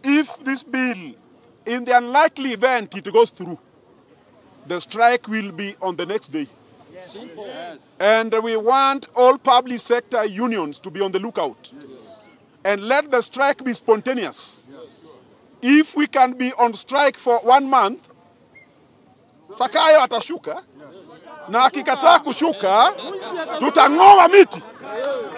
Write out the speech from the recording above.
if this bill, in the unlikely event it goes through, the strike will be on the next day. Yes. And we want all public sector unions to be on the lookout. Yes. And let the strike be spontaneous. Yes. If we can be on strike for 1 month, Sakayo atashuka, na akikataa kushuka, tutang'oa miti.